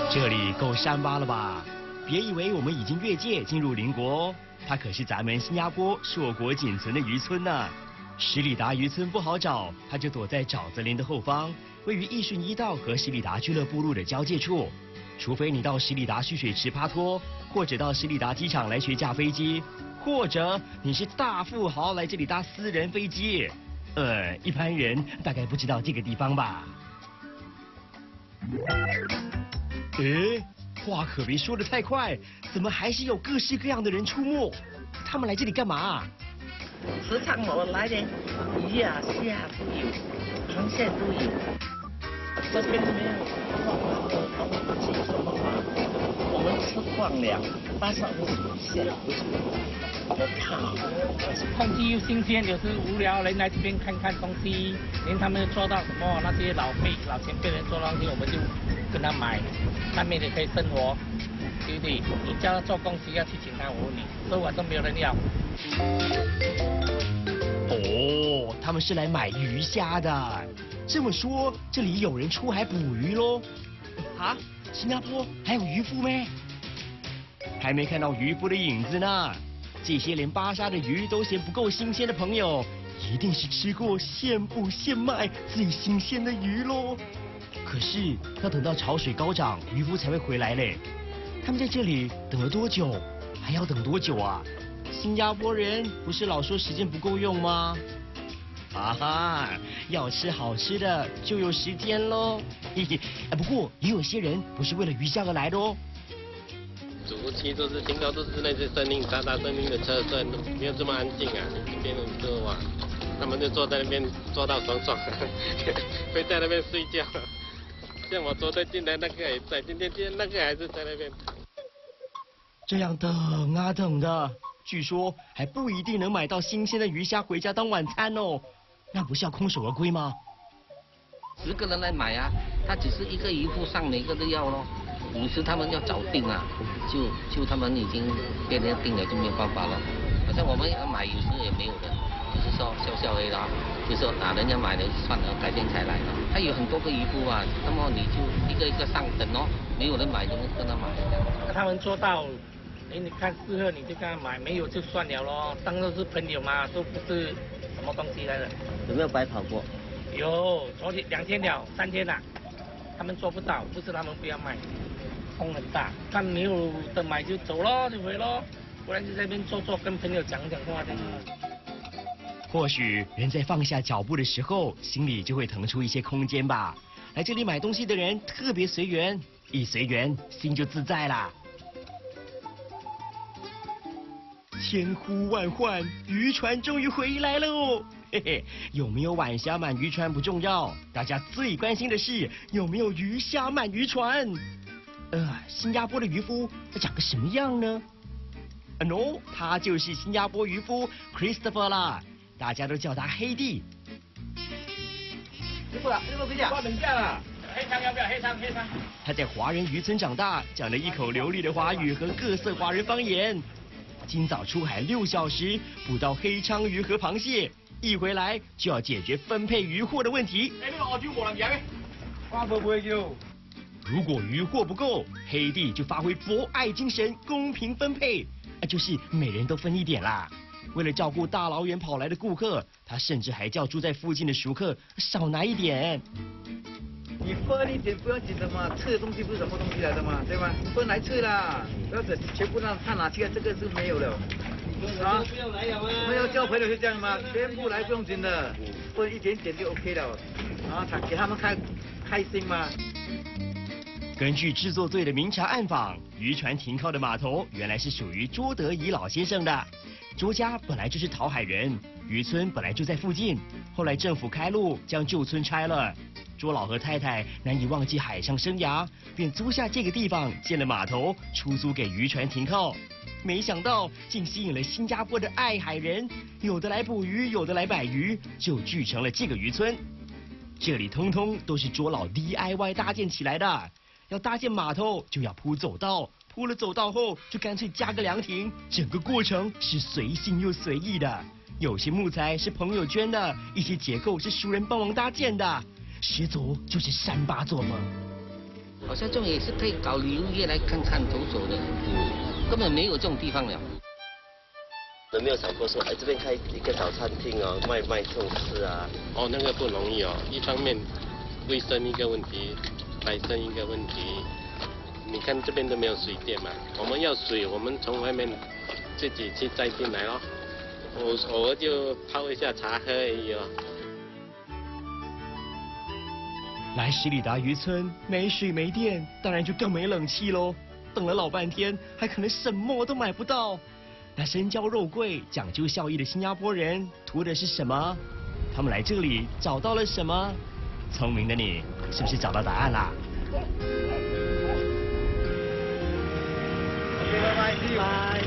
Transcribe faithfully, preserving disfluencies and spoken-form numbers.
这里够山巴了吧？别以为我们已经越界进入邻国哦，它可是咱们新加坡硕果仅存的渔村呢。十里达渔村不好找，它就躲在沼泽林的后方，位于义顺一道和十里达俱乐部路的交界处。除非你到十里达蓄水池趴拖，或者到十里达机场来学驾飞机，或者你是大富豪来这里搭私人飞机。呃，一般人大概不知道这个地方吧？诶，话可别说得太快，怎么还是有各式各样的人出没？他们来这里干嘛？ 时常我来的鱼啊、虾都有，螃蟹都有。这边没有东西什么嘛，我们吃惯了，但是我们蟹不是我怕。 空气又新鲜，有时无聊人来这边看看东西，连他们做到什么那些老辈老前辈人做东西，我们就跟他买，上面也可以生活，对不对？你叫他做工需要去请他，我问你，所以晚上没有人要。 哦，他们是来买鱼虾的。这么说，这里有人出海捕鱼喽？啊，新加坡还有渔夫咩？还没看到渔夫的影子呢。这些连巴沙的鱼都嫌不够新鲜的朋友，一定是吃过现捕现卖最新鲜的鱼喽。可是要等到潮水高涨，渔夫才会回来嘞。他们在这里等了多久？还要等多久啊？新加坡人不是老说时间不够用吗？啊哈，要吃好吃的就有时间喽。嘿嘿，不过也有些人不是为了鱼虾而来的哦。 主屋区都是听到都是那些声音，大大声音的车声，没有这么安静啊。这边的车哇，他们就坐在那边坐到爽爽，会在那边睡觉。像我昨天进来那个也在，今天今天那个还是在那边。 这样等啊等的，据说还不一定能买到新鲜的鱼虾回家当晚餐哦。那不是要空手而归吗？ 十个人来买啊，他只是一个渔夫上每个都要咯。有时他们要早订啊，就就他们已经别人订了就没有办法了。好像我们要买有时也没有的，就是说笑笑而已啦。就说啊，人家买了算了，改天才来了。他有很多个渔夫啊，那么你就一个一个上等哦，没有人买就跟他买。 那他们做到。哎，你看适合你就跟他买，没有就算了咯。当都是朋友嘛，都不是什么东西来的。 有没有白跑过？ 有，昨天两天了，三天了，他们做不到，不是他们不要卖，风很大，看没有的买就走咯，就回咯，不然就在那边坐坐，跟朋友讲讲话的。 或许人在放下脚步的时候，心里就会腾出一些空间吧。来这里买东西的人特别随缘，一随缘，心就自在啦。千呼万唤，渔船终于回来喽！嘿嘿，有没有晚霞满渔船不重要，大家最关心的是有没有鱼虾满渔船。呃，新加坡的渔夫他长个什么样呢？啊 no， 他就是新加坡渔夫 Christopher 啦，大家都叫他黑弟。 师傅啦，师傅回家，挂等价啦。 黑汤要不要？黑汤，黑汤。 他在华人渔村长大，讲了一口流利的华语和各色华人方言。今早出海六小时，捕到黑鲳鱼和螃蟹，一回来就要解决分配渔获的问题。 哎，呢個澳洲無能嘢嘅，花貨會叫。 如果渔获不够，黑弟就发挥博爱精神，公平分配，啊，就是每人都分一点啦。为了照顾大老远跑来的顾客，他甚至还叫住在附近的熟客少拿一点。 你分一点不要紧的嘛，吃的东西不是什么东西来的嘛，对吗？分来吃啦，不要整全部让他拿去，这个是没有了。啊，没有交朋友是这样吗？全部来不用紧的，分一点点就 OK 了。啊，他给他们开开心嘛。 根据制作队的明察暗访，渔船停靠的码头原来是属于卓德仪老先生的。卓家本来就是讨海人，渔村本来就在附近，后来政府开路将旧村拆了。卓老和太太难以忘记海上生涯，便租下这个地方建了码头，出租给渔船停靠。没想到竟吸引了新加坡的爱海人，有的来捕鱼，有的来摆鱼，就聚成了这个渔村。这里通通都是卓老 D I Y 搭建起来的。要搭建码头，就要铺走道，铺了走道后，就干脆加个凉亭。整个过程是随性又随意的。有些木材是朋友捐的，一些结构是熟人帮忙搭建的。十足就是山巴作风。 好像这种也是可以搞旅游业来看看走走的，根本没有这种地方了。 有没有想过说，哎，这边开一个小餐厅哦，卖卖这种吃啊？ 哦，那个不容易哦，一方面卫生一个问题，摆设一个问题。你看这边都没有水电嘛，我们要水，我们从外面自己去载进来咯。我偶尔就泡一下茶喝而已哦。 来十里达渔村没水没电，当然就更没冷气喽。等了老半天，还可能什么都买不到。那深交肉桂讲究效益的新加坡人图的是什么？他们来这里找到了什么？聪明的你，是不是找到答案啦？ 拜拜，拜拜。